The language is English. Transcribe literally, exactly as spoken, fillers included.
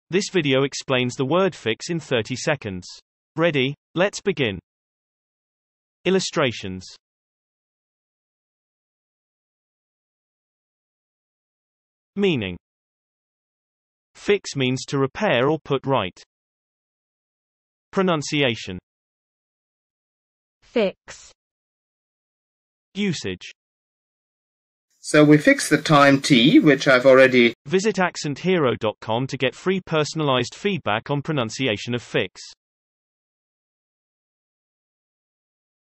This video explains the word fix in thirty seconds. Ready? Let's begin. Illustrations. Meaning. Fix means to repair or put right. Pronunciation. Fix. Usage. So we fix the time T, which I've already... Visit accent hero dot com to get free personalized feedback on pronunciation of fix.